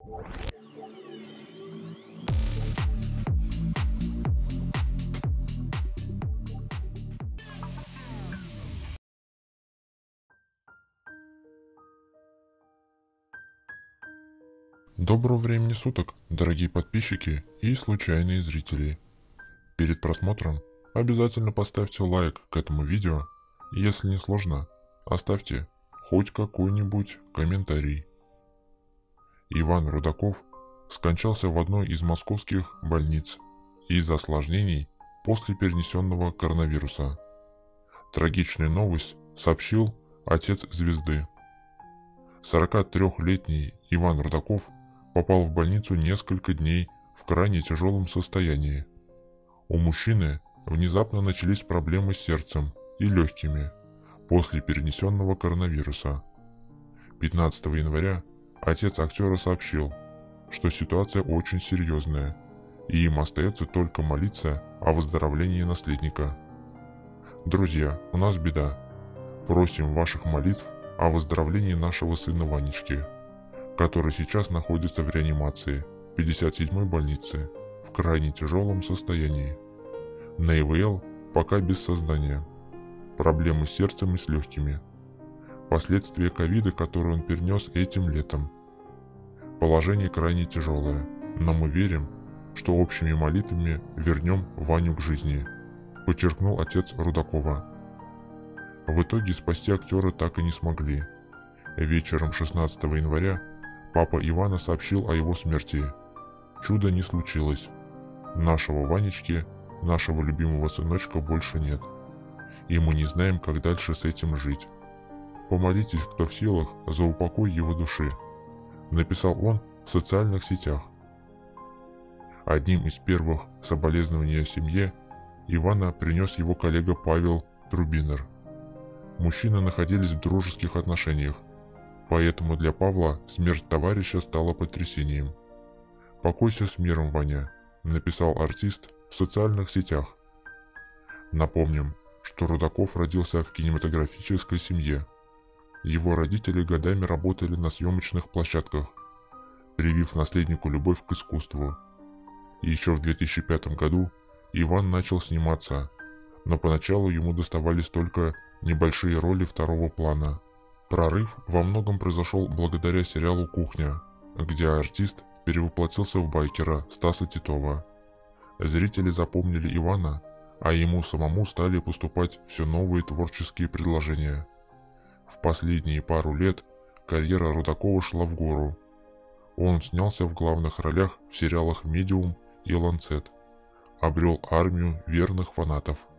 Доброго времени суток, дорогие подписчики и случайные зрители. Перед просмотром обязательно поставьте лайк к этому видео, и если не сложно, оставьте хоть какой-нибудь комментарий. Иван Рудаков скончался в одной из московских больниц из-за осложнений после перенесенного коронавируса. Трагичную новость сообщил отец звезды. 43-летний Иван Рудаков попал в больницу несколько дней в крайне тяжелом состоянии. У мужчины внезапно начались проблемы с сердцем и легкими после перенесенного коронавируса. 15 января отец актера сообщил, что ситуация очень серьезная, и им остается только молиться о выздоровлении наследника. Друзья, у нас беда. Просим ваших молитв о выздоровлении нашего сына Ванечки, который сейчас находится в реанимации 57-й больницы в крайне тяжелом состоянии. На ИВЛ пока без сознания. Проблемы с сердцем и с легкими. Последствия ковида, которые он перенес этим летом. Положение крайне тяжелое, но мы верим, что общими молитвами вернем Ваню к жизни, подчеркнул отец Рудакова. В итоге спасти актера так и не смогли. Вечером 16 января папа Ивана сообщил о его смерти. Чудо не случилось. Нашего Ванечки, нашего любимого сыночка больше нет. И мы не знаем, как дальше с этим жить. Помолитесь, кто в силах, за упокой его души, написал он в социальных сетях. Одним из первых соболезнований семье Ивана принес его коллега Павел Трубинер. Мужчины находились в дружеских отношениях, поэтому для Павла смерть товарища стала потрясением. «Покойся с миром, Ваня», — написал артист в социальных сетях. Напомним, что Рудаков родился в кинематографической семье. Его родители годами работали на съемочных площадках, привив наследнику любовь к искусству. И еще в 2005 году Иван начал сниматься, но поначалу ему доставались только небольшие роли второго плана. Прорыв во многом произошел благодаря сериалу «Кухня», где артист перевоплотился в байкера Стаса Титова. Зрители запомнили Ивана, а ему самому стали поступать все новые творческие предложения. В последние пару лет карьера Рудакова шла в гору. Он снялся в главных ролях в сериалах «Медиум» и «Ланцет», обрел армию верных фанатов.